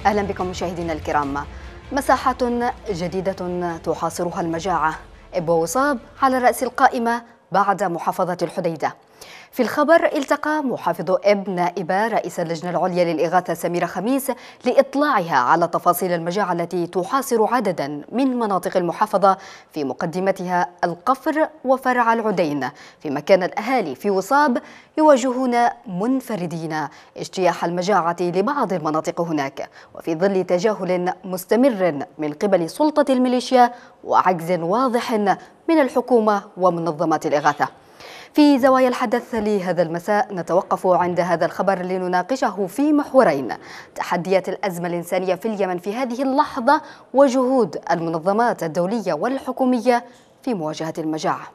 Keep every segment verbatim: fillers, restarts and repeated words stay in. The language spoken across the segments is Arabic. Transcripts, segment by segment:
أهلا بكم مشاهدينا الكرام. مساحات جديدة تحاصرها المجاعة، إب ووصاب على رأس القائمة بعد محافظة الحديدة. في الخبر التقى محافظ إب نائبة رئيس اللجنة العليا للإغاثة سميرة خميس لإطلاعها على تفاصيل المجاعة التي تحاصر عددا من مناطق المحافظة، في مقدمتها القفر وفرع العدين، فيما كان الأهالي في وصاب يواجهون منفردين اجتياح المجاعة لبعض المناطق هناك، وفي ظل تجاهل مستمر من قبل سلطة الميليشيا وعجز واضح من الحكومة ومنظمات الإغاثة. في زوايا الحدث لهذا المساء نتوقف عند هذا الخبر لنناقشه في محورين: تحديات الأزمة الإنسانية في اليمن في هذه اللحظة، وجهود المنظمات الدولية والحكومية في مواجهة المجاعة.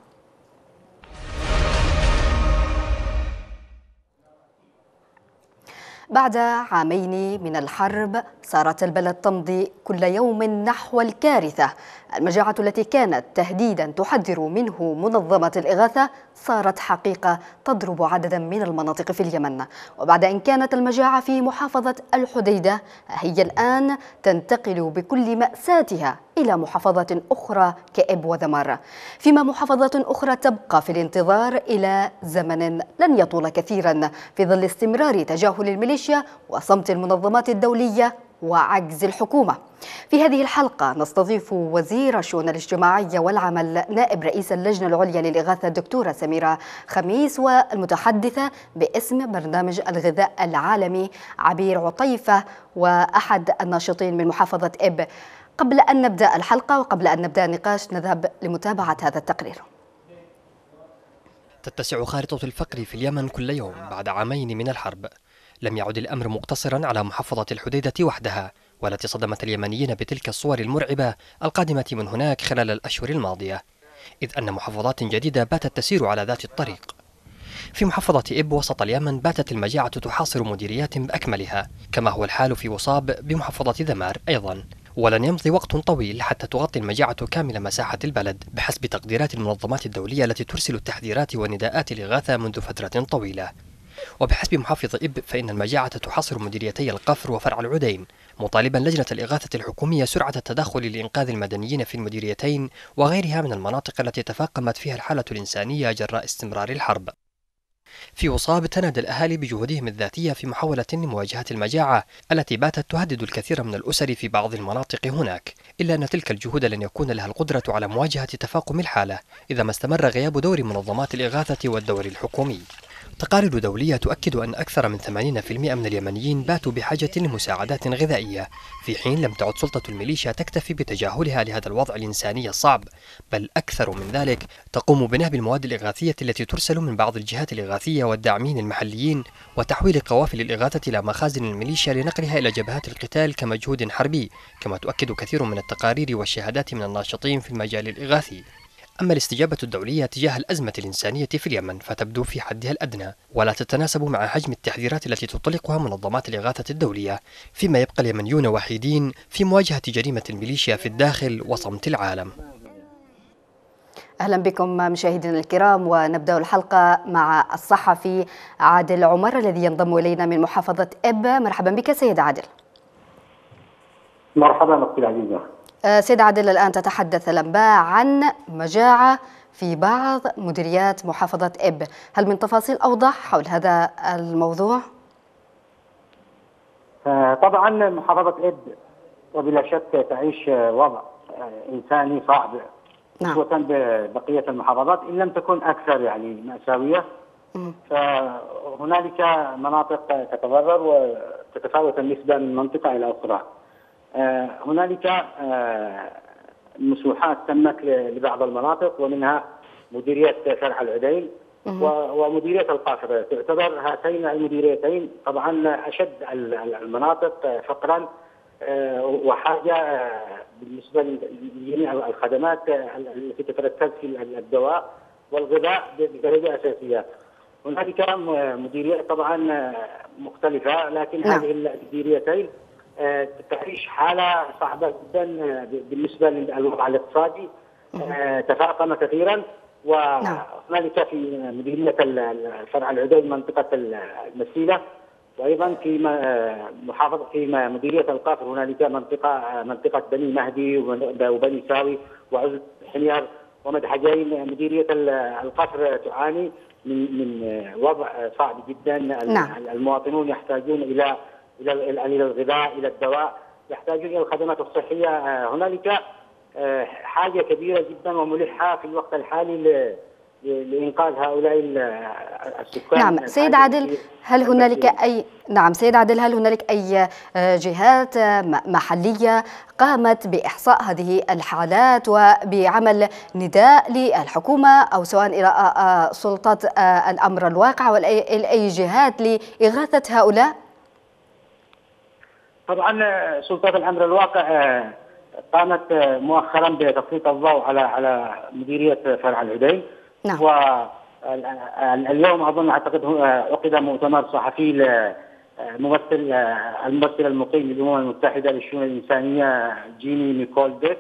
بعد عامين من الحرب صارت البلد تمضي كل يوم نحو الكارثة. المجاعة التي كانت تهديدا تحذر منه منظمة الإغاثة صارت حقيقة تضرب عددا من المناطق في اليمن، وبعد أن كانت المجاعة في محافظة الحديدة هي الآن تنتقل بكل مأساتها إلى محافظة أخرى كإب وذمار، فيما محافظات أخرى تبقى في الانتظار إلى زمن لن يطول كثيرا في ظل استمرار تجاهل الميليشيا وصمت المنظمات الدولية وعجز الحكومة. في هذه الحلقة نستضيف وزير الشؤون الاجتماعية والعمل نائب رئيس اللجنة العليا للإغاثة الدكتورة سميرة خميس، والمتحدثة باسم برنامج الغذاء العالمي عبير عطيفة، وأحد الناشطين من محافظة إب. قبل أن نبدأ الحلقة وقبل أن نبدأ النقاش نذهب لمتابعة هذا التقرير. تتسع خارطة الفقر في اليمن كل يوم بعد عامين من الحرب. لم يعد الأمر مقتصرا على محافظة الحديدة وحدها، والتي صدمت اليمنيين بتلك الصور المرعبة القادمة من هناك خلال الأشهر الماضية، إذ أن محافظات جديدة باتت تسير على ذات الطريق. في محافظة إب وسط اليمن باتت المجاعة تحاصر مديريات بأكملها، كما هو الحال في وصاب بمحافظة ذمار أيضا، ولن يمضي وقت طويل حتى تغطي المجاعة كامل مساحة البلد بحسب تقديرات المنظمات الدولية التي ترسل التحذيرات ونداءات الإغاثة منذ فترة طويلة. وبحسب محافظ إب فإن المجاعة تحاصر مديريتي القفر وفرع العدين، مطالبا لجنة الإغاثة الحكومية سرعة التدخل لإنقاذ المدنيين في المديريتين وغيرها من المناطق التي تفاقمت فيها الحالة الإنسانية جراء استمرار الحرب. في وصاب تنادى الأهالي بجهودهم الذاتية في محاولة لمواجهة المجاعة التي باتت تهدد الكثير من الأسر في بعض المناطق هناك، إلا أن تلك الجهود لن يكون لها القدرة على مواجهة تفاقم الحالة إذا ما استمر غياب دور منظمات الإغاثة والدور الحكومي. تقارير دولية تؤكد أن أكثر من ثمانين بالمئة من اليمنيين باتوا بحاجة لمساعدات غذائية، في حين لم تعد سلطة الميليشيا تكتفي بتجاهلها لهذا الوضع الإنساني الصعب، بل أكثر من ذلك تقوم بنهب المواد الإغاثية التي ترسل من بعض الجهات الإغاثية والداعمين المحليين وتحويل قوافل الإغاثة إلى مخازن الميليشيا لنقلها إلى جبهات القتال كمجهود حربي، كما تؤكد كثير من التقارير والشهادات من الناشطين في المجال الإغاثي. أما الاستجابة الدولية تجاه الأزمة الإنسانية في اليمن فتبدو في حدها الأدنى، ولا تتناسب مع حجم التحذيرات التي تطلقها منظمات الإغاثة الدولية، فيما يبقى اليمنيون وحيدين في مواجهة جريمة الميليشيا في الداخل وصمت العالم. أهلا بكم مشاهدينا الكرام، ونبدأ الحلقة مع الصحفي عادل عمر الذي ينضم إلينا من محافظة إب. مرحبا بك سيد عادل. مرحبا أختي العزيزة. سيد عادل، الآن تتحدث الأنباء عن مجاعة في بعض مديريات محافظة إب، هل من تفاصيل أوضح حول هذا الموضوع؟ طبعا محافظة إب وبلا شك تعيش وضع إنساني صعب نسبة ببقية المحافظات إن لم تكن أكثر يعني مأساوية. فهنالك مناطق تتضرر وتتفاوت النسبة من منطقة إلى أخرى. آه هنالك آه مسوحات تمت لبعض المناطق، ومنها مديرية فرع العدين ومديرية القافر. تعتبر هاتين المديريتين طبعا أشد المناطق فقرا آه وحاجة آه بالنسبة لجميع الخدمات التي تتركز في الدواء والغذاء بدرجة أساسية. هنالك مديريات طبعا مختلفة، لكن نعم. هذه المديريتين تعيش حالة صعبة جدا بالنسبة للوضع الاقتصادي، تفاقم كثيرا. وهنالك في مديرية فرع العدين منطقة المسيلة وايضا في محافظه في مديريه القفر هنالك منطقه منطقه بني مهدي وبني ساوي وعزب حمير ومدحجين. مديريه القفر تعاني من من وضع صعب جدا. نعم. المواطنون يحتاجون الى الى الى الغذاء، الى الدواء، يحتاجون الى الخدمات الصحيه. هنالك حاجه كبيره جدا وملحه في الوقت الحالي لإنقاذ هؤلاء السكان. نعم سيد عادل، هل هنالك أي نعم سيد عادل هل هنالك أي جهات محلية قامت بإحصاء هذه الحالات وبعمل نداء للحكومة أو سواء إلى سلطات الأمر الواقع ولا أي جهات لإغاثة هؤلاء؟ طبعا سلطات الأمر الواقع قامت مؤخرا بتسليط الضوء على على مديرية فرع العدين. نعم. واليوم اظن اعتقد عقد مؤتمر صحفي لممثل الممثل المقيم للامم المتحده للشؤون الانسانيه جيني نيكول بيك،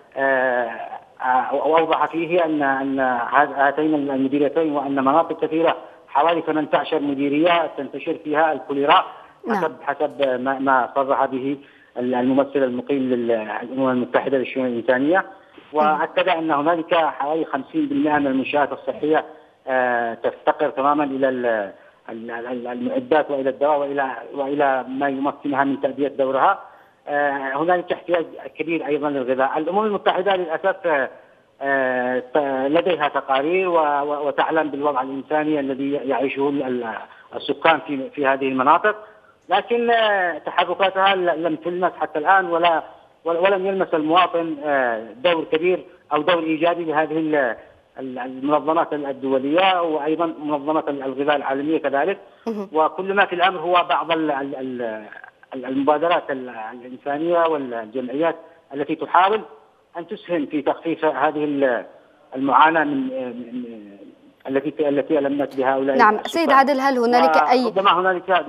واوضح فيه ان ان هاتين المديريتين وان مناطق كثيره حوالي ثمانية عشر مديريه تنتشر فيها الكوليرا حسب حسب ما صرح به الممثل المقيم للامم المتحده للشؤون الانسانيه. واكد ان هنالك حوالي خمسين بالمئة من المنشآت الصحيه تفتقر تماما الى المعدات والى الدواء والى والى ما يمكنها من تأدية دورها. هنالك احتياج كبير ايضا للغذاء. الامم المتحده للاسف لديها تقارير وتعلم بالوضع الانساني الذي يعيشه السكان في في هذه المناطق، لكن تحركاتها لم تلمس حتى الان ولا ولم يلمس المواطن دور كبير او دور ايجابي لهذه المنظمات الدوليه وايضا منظمه الغذاء العالميه كذلك. وكل ما في الامر هو بعض المبادرات الانسانيه والجمعيات التي تحاول ان تسهم في تخفيف هذه المعاناه من التي التي المت بهؤلاء. نعم سيد عادل، هل هنالك اي ربما هنالك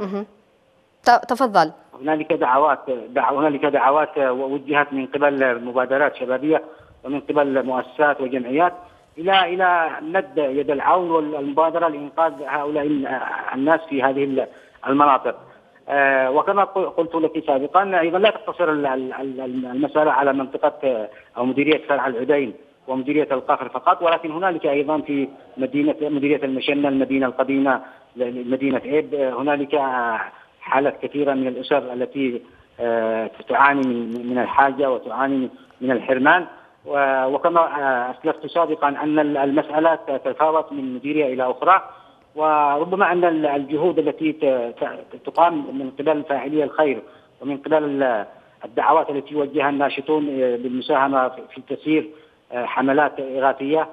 تفضل هنالك دعوات دعو هنالك دعوات وجهت من قبل مبادرات شبابيه ومن قبل مؤسسات وجمعيات الى الى مد يد العون والمبادره لانقاذ هؤلاء الناس في هذه المناطق. وكما قلت لك سابقا ايضا لا تقتصر المساله على منطقه او مديريه فرع العدين ومديريه القفر فقط، ولكن هنالك ايضا في مدينه مديريه المشنه، المدينه القديمه، مدينه عيب، هنالك حالات كثيرة من الأسر التي تعاني من الحاجة وتعاني من الحرمان. وكما أسلفت سابقا أن المسألة تتفاوت من مديرية إلى أخرى، وربما أن الجهود التي تقام من قبل فاعلي الخير ومن قبل الدعوات التي يوجهها الناشطون بالمساهمة في تسيير حملات إغاثية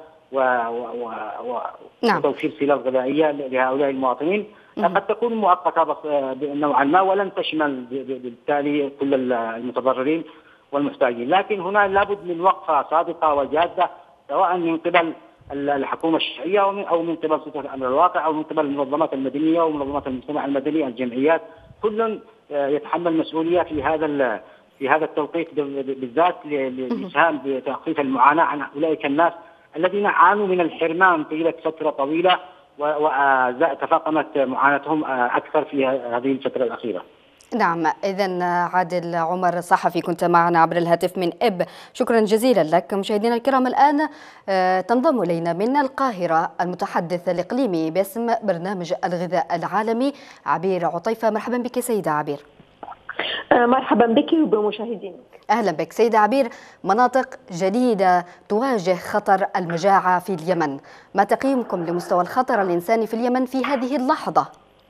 وتوفير سلال غذائية لهؤلاء المواطنين قد تكون مؤقتة نوعا ما ولن تشمل بالتالي كل المتضررين والمحتاجين، لكن هنا لابد من وقفة صادقة وجادة سواء من قبل الحكومة الشرعية أو من قبل سلطة الأمر الواقع أو من قبل المنظمات المدنية ومنظمات المجتمع المدني، الجمعيات، كل يتحمل مسؤولية في هذا في هذا التوقيت بالذات للإسهام بتخفيف المعاناة عن أولئك الناس الذين عانوا من الحرمان طيلة فترة طويلة وتفاقمت معاناتهم أكثر في هذه الفترة الأخيرة. نعم، إذن عادل عمر صحفي كنت معنا عبر الهاتف من إب، شكرا جزيلا لك. مشاهدينا الكرام، الآن تنضم إلينا من القاهرة المتحدث الإقليمي باسم برنامج الغذاء العالمي عبير عطيفة. مرحبا بك سيدة عبير. مرحبا بك وبمشاهدينك. أهلا بك سيدة عبير. مناطق جديدة تواجه خطر المجاعة في اليمن، ما تقييمكم لمستوى الخطر الإنساني في اليمن في هذه اللحظة؟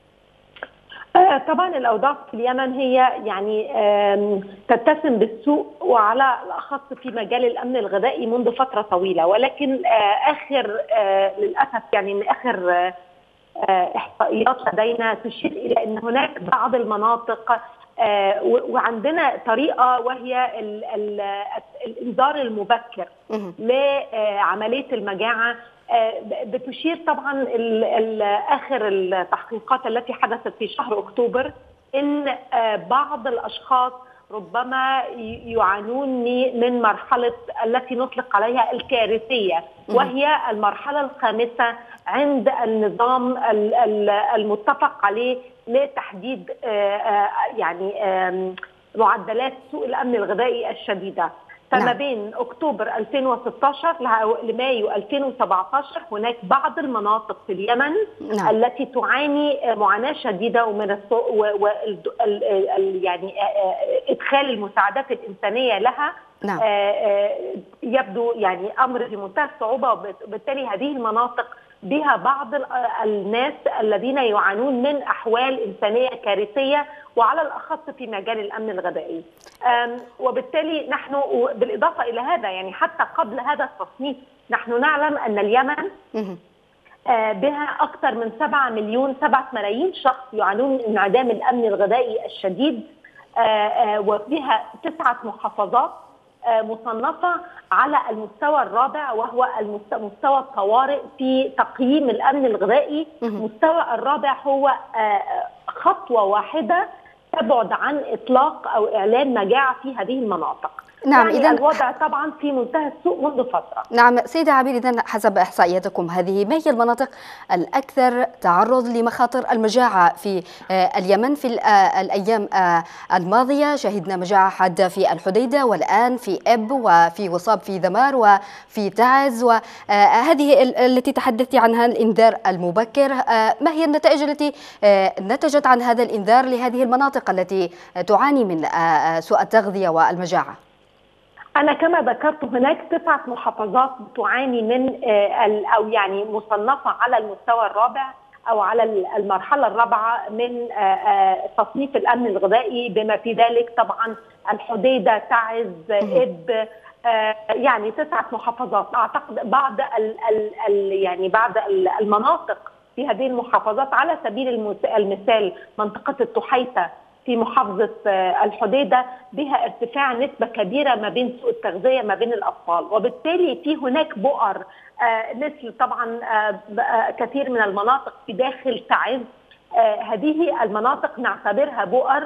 طبعا الأوضاع في اليمن هي يعني تتسم بالسوء، وعلى الأخص في مجال الأمن الغذائي منذ فترة طويلة، ولكن آخر للأسف يعني من آخر إحصائيات لدينا تشير إلى أن هناك بعض المناطق آه وعندنا طريقة وهي ال ال الإنذار المبكر لعملية المجاعة. آه بتشير طبعا ال ال آخر التحقيقات التي حدثت في شهر أكتوبر إن آه بعض الأشخاص ربما يعانون من مرحلة التي نطلق عليها الكارثية، وهي المرحلة الخامسة عند النظام المتفق عليه لتحديد يعني معدلات سوء الأمن الغذائي الشديدة. فما نعم. بين أكتوبر ألفين وستة عشر لمايو ألفين وسبعة عشر هناك بعض المناطق في اليمن نعم. التي تعاني معاناة شديدة ومن السوء و يعني إدخال المساعدات الإنسانية لها نعم. يبدو يعني أمر في منتهى الصعوبة، وبالتالي هذه المناطق بها بعض الناس الذين يعانون من أحوال إنسانية كارثية، وعلى الأخص في مجال الأمن الغذائي. وبالتالي نحن بالإضافة إلى هذا يعني حتى قبل هذا التصنيف نحن نعلم أن اليمن بها أكثر من سبعة مليون سبعة ملايين شخص يعانون من انعدام الأمن الغذائي الشديد، وبها تسعة محافظات مصنفة على المستوى الرابع، وهو مستوى الطوارئ في تقييم الأمن الغذائي. المستوى الرابع هو خطوة واحدة تبعد عن إطلاق أو إعلان مجاعة في هذه المناطق. نعم، يعني إذن الوضع طبعا في منتهى السوء منذ فترة. نعم سيدة عبير، إذن حسب إحصائياتكم هذه ما هي المناطق الأكثر تعرض لمخاطر المجاعة في اليمن؟ في الأيام الماضية شهدنا مجاعة حادة في الحديدة، والآن في إب، وفي وصاب في ذمار، وفي تعز، وهذه التي تحدثت عنها الإنذار المبكر. ما هي النتائج التي نتجت عن هذا الإنذار لهذه المناطق التي تعاني من سوء التغذية والمجاعة؟ أنا كما ذكرت هناك تسعة محافظات تعاني من أو يعني مصنفة على المستوى الرابع أو على المرحلة الرابعة من تصنيف الأمن الغذائي، بما في ذلك طبعا الحديدة، تعز، إب، يعني تسعة محافظات. أعتقد بعض ال ال يعني بعض المناطق في هذه المحافظات على سبيل المثال منطقة التحيتة في محافظة الحديدة بها ارتفاع نسبة كبيرة ما بين سوء التغذية ما بين الأطفال، وبالتالي في هناك بؤر مثل طبعا كثير من المناطق في داخل تعز. هذه المناطق نعتبرها بؤر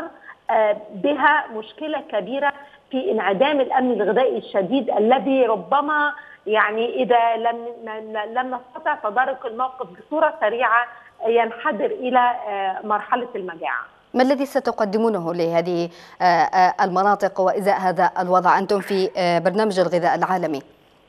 بها مشكلة كبيرة في انعدام الأمن الغذائي الشديد، الذي ربما يعني إذا لم لم نستطع تدارك الموقف بصورة سريعة ينحدر إلى مرحلة المجاعة. ما الذي ستقدمونه لهذه المناطق وإزاء هذا الوضع أنتم في برنامج الغذاء العالمي؟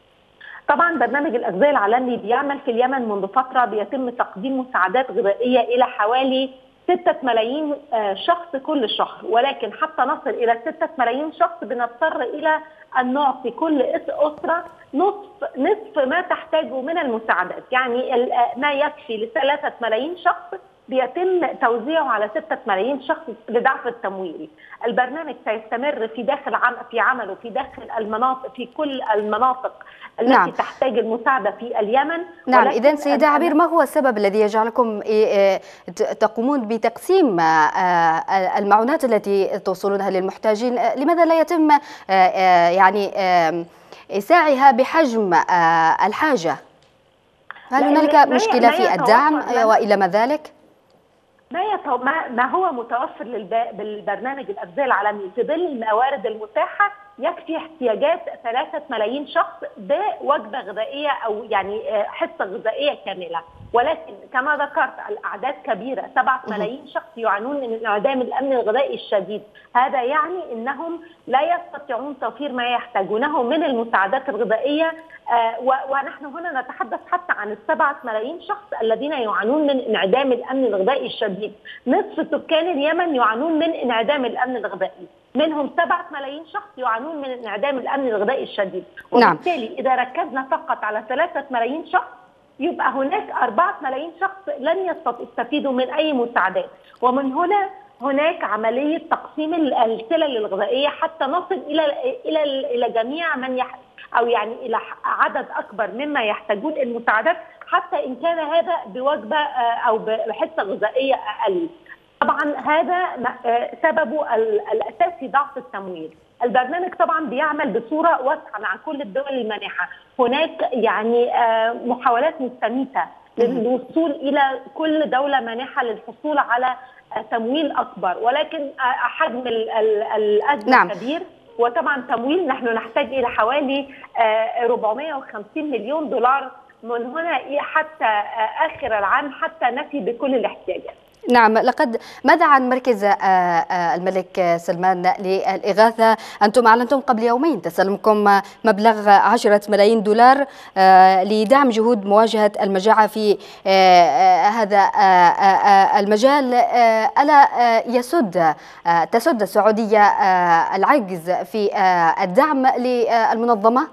طبعا برنامج الأغذية العالمي بيعمل في اليمن منذ فترة، بيتم تقديم مساعدات غذائية إلى حوالي ستة ملايين شخص كل شهر، ولكن حتى نصل إلى ستة ملايين شخص بنضطر إلى أن نعطي كل أسرة نصف نصف ما تحتاجه من المساعدات، يعني ما يكفي لثلاثة ملايين شخص بيتم توزيعه على ستة ملايين شخص لضعف التمويل. البرنامج سيستمر في داخل عم في عمله في داخل المناطق في كل المناطق التي نعم. تحتاج المساعدة في اليمن. نعم، إذن سيدة عبير، ما هو السبب الذي يجعلكم تقومون بتقسيم المعونات التي توصلونها للمحتاجين؟ لماذا لا يتم يعني إساعها بحجم الحاجة؟ هل هنالك مشكلة في الدعم وإلى ما ذلك؟ ما ما هو متوفر بالبرنامج الأغذية العالمي في ظل الموارد المتاحة يكفي احتياجات ثلاثة ملايين شخص بوجبة غذائية أو يعني حصة غذائية كاملة، ولكن كما ذكرت الأعداد كبيرة، سبعة ملايين شخص يعانون من انعدام الأمن الغذائي الشديد. هذا يعني أنهم لا يستطيعون توفير ما يحتاجونه من المساعدات الغذائية، ونحن هنا نتحدث حتى عن السبعة ملايين شخص الذين يعانون من انعدام الأمن الغذائي الشديد. نصف سكان اليمن يعانون من انعدام الأمن الغذائي، منهم سبعة ملايين شخص يعانون من انعدام الأمن الغذائي الشديد. وبالتالي نعم. إذا ركزنا فقط على ثلاثة ملايين شخص يبقى هناك أربعة ملايين شخص لن يستفيدوا من أي مساعدات، ومن هنا هناك عملية تقسيم السلل الغذائية حتى نصل إلى إلى إلى جميع من يح أو يعني إلى عدد أكبر مما يحتاجون المساعدات، حتى إن كان هذا بوجبة أو بحصة غذائية أقل. طبعا هذا سببه الأساسي ضعف التمويل. البرنامج طبعا بيعمل بصورة واسعة مع كل الدول المانحة، هناك يعني محاولات مستميتة للوصول إلى كل دولة مانحة للحصول على تمويل اكبر، ولكن حجم الازمه نعم. كبير، وطبعا تمويل نحن نحتاج الى حوالي أربعمائة وخمسين مليون دولار من هنا حتى اخر العام حتى نفي بكل الاحتياجات. نعم. لقد ماذا عن مركز الملك سلمان للإغاثة؟ أنتم أعلنتم قبل يومين تسلمكم مبلغ عشرة ملايين دولار لدعم جهود مواجهة المجاعة في هذا المجال. ألا يسد تسد السعودية العجز في الدعم للمنظمة؟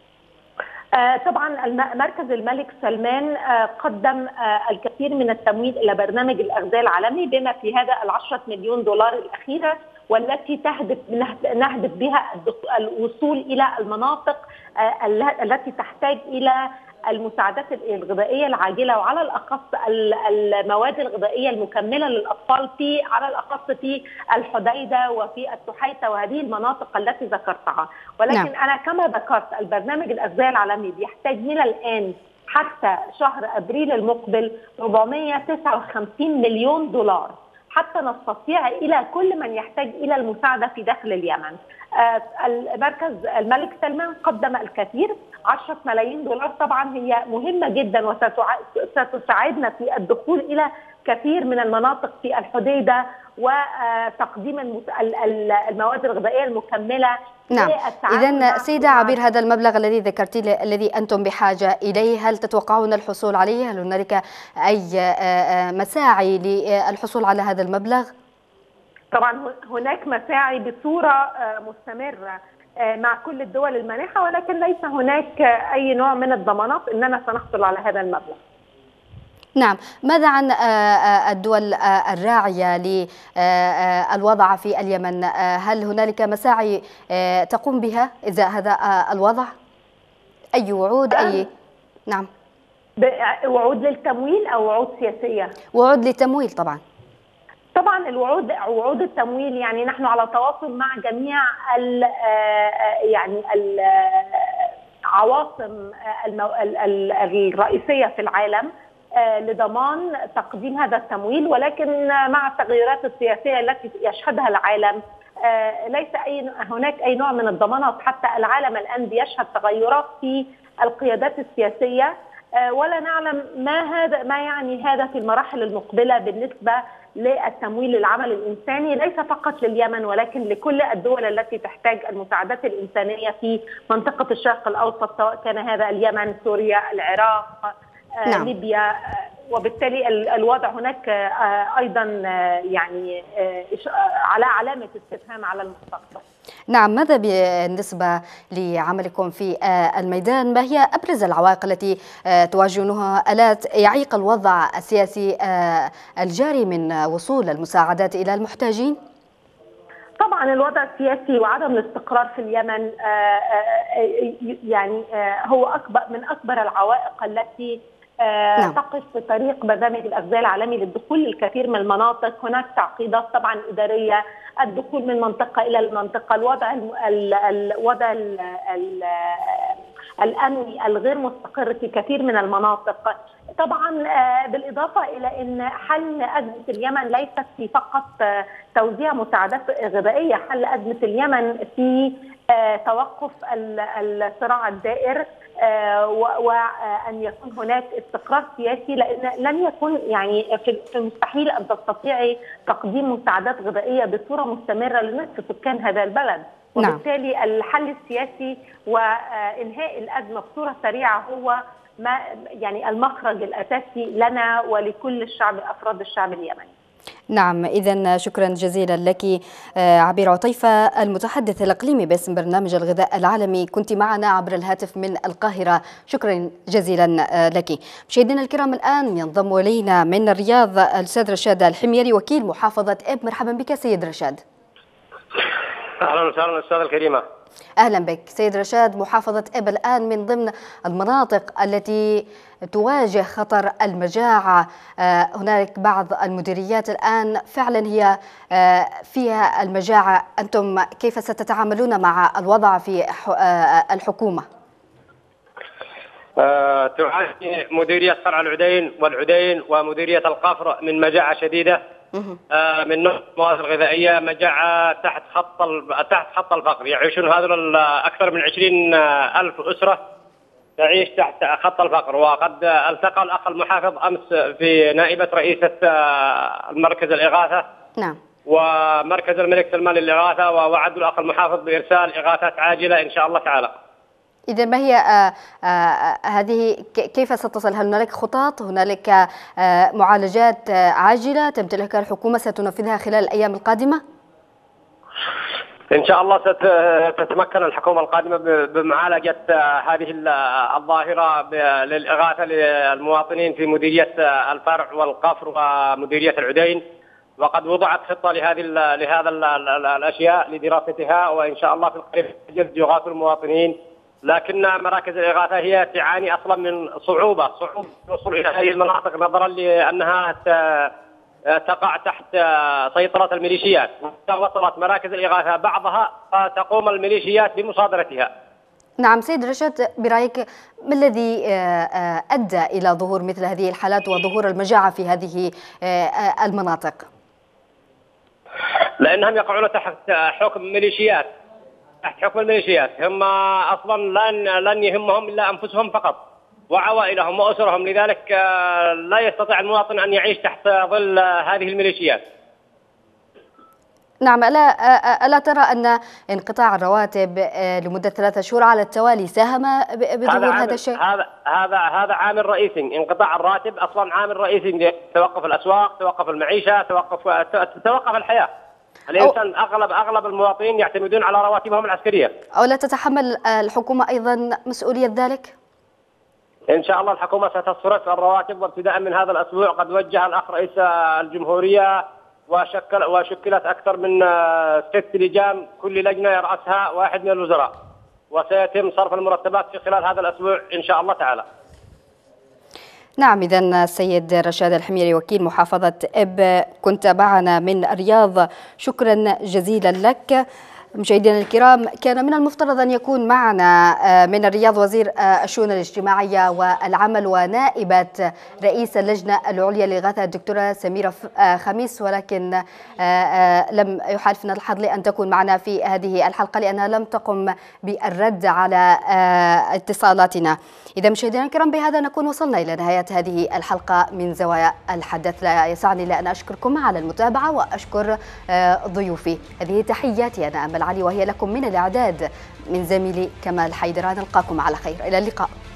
طبعا مركز الملك سلمان قدم الكثير من التمويل الى برنامج الاغذيه العالمي بما في هذا العشرة مليون دولار الاخيره، والتي تهدف نهدف بها الوصول الى المناطق التي تحتاج الى المساعدات الغذائيه العاجله، وعلى الاخص المواد الغذائيه المكمله للاطفال في على الاخص في الحديده وفي التحيته وهذه المناطق التي ذكرتها. ولكن نعم. انا كما ذكرت البرنامج الاغذيه العالمي بيحتاج من الان حتى شهر ابريل المقبل أربعمائة وتسعة وخمسين مليون دولار حتى نستطيع الى كل من يحتاج الى المساعده في داخل اليمن. المركز الملك سلمان قدم الكثير، عشرة ملايين دولار طبعا هي مهمه جدا وستساعدنا في الدخول الى كثير من المناطق في الحديده وتقديم المواد الغذائيه المكمله. نعم. إذن سيدة عبير، هذا المبلغ الذي ذكرتي الذي أنتم بحاجة إليه، هل تتوقعون الحصول عليه؟ هل هنالك أي مساعي للحصول على هذا المبلغ؟ طبعا هناك مساعي بصورة مستمرة مع كل الدول المانحة، ولكن ليس هناك أي نوع من الضمانات أننا سنحصل على هذا المبلغ. نعم. ماذا عن الدول الراعية للوضع في اليمن؟ هل هنالك مساعي تقوم بها إزاء هذا الوضع؟ أي وعود؟ أي نعم. وعود للتمويل أو وعود سياسية؟ وعود للتمويل طبعا. طبعا الوعود وعود التمويل، يعني نحن على تواصل مع جميع ال يعني العواصم الرئيسية في العالم لضمان تقديم هذا التمويل، ولكن مع التغيرات السياسية التي يشهدها العالم ليس أي هناك أي نوع من الضمانات. حتى العالم الآن بيشهد تغيرات في القيادات السياسية، ولا نعلم ما هذا ما يعني هذا في المراحل المقبلة بالنسبة للتمويل للعمل الإنساني، ليس فقط لليمن ولكن لكل الدول التي تحتاج المساعدات الإنسانية في منطقة الشرق الأوسط، سواء كان هذا اليمن، سوريا، العراق، نعم. ليبيا. وبالتالي الوضع هناك أيضا يعني على علامة استفهام على المستقبل. نعم. ماذا بالنسبة لعملكم في الميدان؟ ما هي أبرز العوائق التي تواجهونها؟ ألا يعيق الوضع السياسي الجاري من وصول المساعدات إلى المحتاجين؟ طبعا الوضع السياسي وعدم الاستقرار في اليمن يعني هو أكبر من أكبر العوائق التي نعم. تقف في طريق برنامج الأغذية العالمي للدخول للكثير من المناطق. هناك تعقيدات طبعا إدارية، الدخول من منطقة إلى المنطقة، الوضع الوضع الأمني الغير مستقر في كثير من المناطق. طبعا بالإضافة إلى أن حل أزمة اليمن ليست في فقط توزيع مساعدات غذائية، حل أزمة اليمن في توقف الصراع الدائر وأن يكون هناك استقرار سياسي، لأن لن يكون يعني في المستحيل أن تستطيعي تقديم مساعدات غذائية بصورة مستمرة لنصف سكان هذا البلد. وبالتالي نعم. الحل السياسي وإنهاء الأزمة بصورة سريعة هو ما يعني المخرج الأساسي لنا ولكل الشعب أفراد الشعب اليمني. نعم. إذن شكرا جزيلا لك عبير عطيفة، المتحدث الإقليمي باسم برنامج الغذاء العالمي، كنت معنا عبر الهاتف من القاهرة. شكرا جزيلا لك. مشاهدينا الكرام، الآن ينضم إلينا من الرياض الأستاذ رشاد الحميري وكيل محافظة إب. مرحبا بك سيد رشاد. أهلا وسهلا أستاذة الكريمة. أهلا بك سيد رشاد. محافظة إب الآن من ضمن المناطق التي تواجه خطر المجاعة. هناك بعض المديريات الآن فعلا هي فيها المجاعة، أنتم كيف ستتعاملون مع الوضع في الحكومة؟ تعاني مديرية صرع العدين والعدين ومديرية القفر من مجاعة شديدة من نوع المواد الغذائية مجاعة تحت خط تحت خط الفقر. يعيشون هذول أكثر من عشرين ألف أسرة تعيش تحت خط الفقر. وقد التقى الأخ المحافظ أمس في نائبة رئيسة المركز الإغاثة نعم ومركز الملك سلمان للإغاثة، ووعد الأخ المحافظ بإرسال إغاثات عاجلة إن شاء الله تعالى. إذا ما هي آآ آآ هذه كيف ستصل؟ هل هنالك خطط؟ هنالك معالجات عاجلة تمتلكها الحكومة ستنفذها خلال الأيام القادمة؟ إن شاء الله ستتمكن الحكومة القادمة بمعالجة هذه الظاهرة للإغاثة للمواطنين في مديرية الفرع والقفر ومديرية العدين، وقد وضعت خطة لهذه لهذا الأشياء لدراستها، وإن شاء الله في القريب يغاث المواطنين. لكن مراكز الإغاثة هي تعاني أصلا من صعوبة صعوبة الوصول إلى هذه المناطق نظرا لأنها تقع تحت سيطرة الميليشيات. وصلت مراكز الإغاثة بعضها تقوم الميليشيات بمصادرتها. نعم سيد رشاد، برأيك ما الذي أدى إلى ظهور مثل هذه الحالات وظهور المجاعة في هذه المناطق؟ لأنهم يقعون تحت حكم ميليشيات تحت حكم الميليشيات. هم أصلا لن لن يهمهم إلا أنفسهم فقط وعوائلهم وأسرهم، لذلك لا يستطيع المواطن أن يعيش تحت ظل هذه الميليشيات. نعم، ألا ألا ترى أن انقطاع الرواتب لمدة ثلاثة شهور على التوالي ساهم بظهور هذا الشيء؟ هذا هذا هذا عامل رئيسي. انقطاع الراتب أصلا عامل رئيسي. توقف الأسواق، توقف المعيشة، توقف توقف الحياة. الإنسان أغلب أغلب المواطنين يعتمدون على رواتبهم العسكرية. أو لا تتحمل الحكومة أيضا مسؤولية ذلك؟ إن شاء الله الحكومة ستصرف الرواتب، وابتداء من هذا الأسبوع قد وجه الأخ رئيس الجمهورية وشكل وشكلت أكثر من ست لجان، كل لجنة يرأسها واحد من الوزراء، وسيتم صرف المرتبات في خلال هذا الأسبوع إن شاء الله تعالى. نعم، إذن السيد رشاد الحميري وكيل محافظة إب كنت معنا من الرياض، شكرا جزيلا لك. مشاهدينا الكرام، كان من المفترض أن يكون معنا من الرياض وزير الشؤون الاجتماعية والعمل ونائبة رئيس اللجنة العليا للإغاثة الدكتورة سميرة خميس، ولكن لم يحالفنا الحظ لأن تكون معنا في هذه الحلقة لأنها لم تقم بالرد على اتصالاتنا. إذا مشاهدينا الكرام، بهذا نكون وصلنا إلى نهاية هذه الحلقة من زوايا الحدث. لا يسعني إلا أن أشكركم على المتابعة وأشكر ضيوفي. هذه تحياتي أنا أمل علي، وهي لكم من الإعداد من زميلي كمال حيدر. نلقاكم على خير، إلى اللقاء.